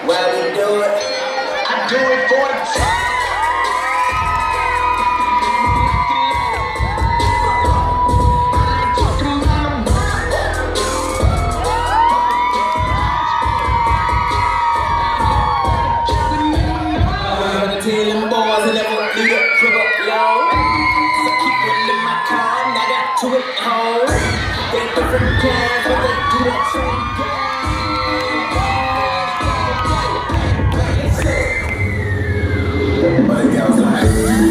Why we do it? I do it for the time. Tell them boys and never leave it, plug up low. Cause I keep it in my car and I got to it home. They're different plans, but they do that same thing. But it goes like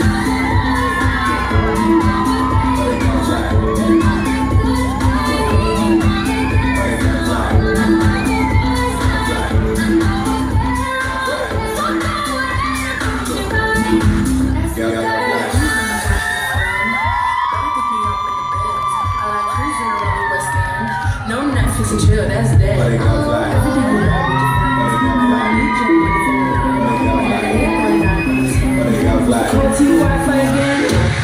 chill, that's that. But it goes like everything will all be different. But it goes like call to Wi-Fi again.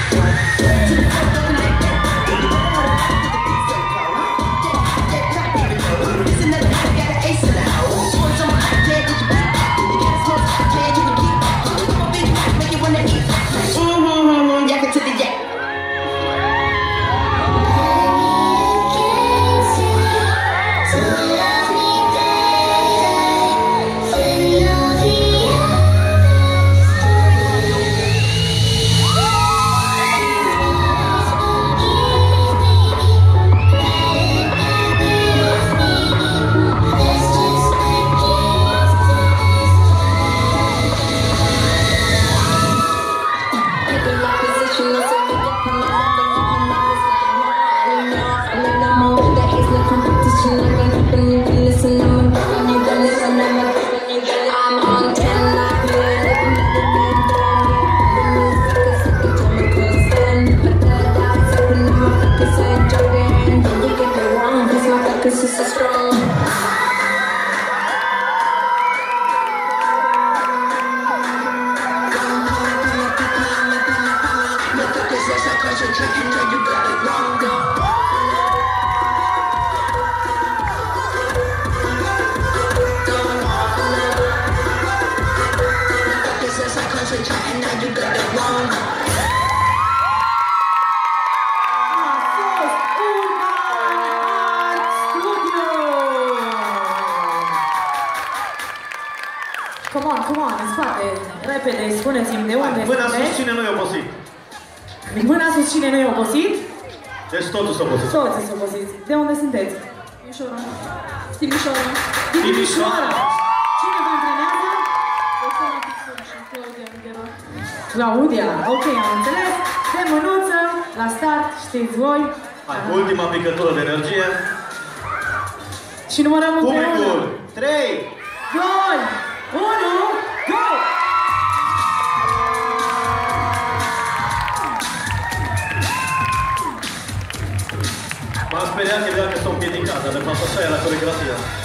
Come on, în spate, repede, spuneți-mi de unde Mâna sunteți? sus, cine nu-i obosit? Mâna sus, cine nu-i obosit? Deci totul s-a obosit. Toți sunt obosiți. De unde sunteți? Timișoara. Timișoara. Timișoara! Cine vă antrenează? Roxana Pixel și Claudia Angela. Claudia, ok, am înțeles. De mânuță, la start, știți voi. Hai, ultima picătură de energie. Și numărăm împreună. Publicul! 3, 2, 1, go! M-am speriat că că s-au împiedicat, dar de fapt așa e la coreografia.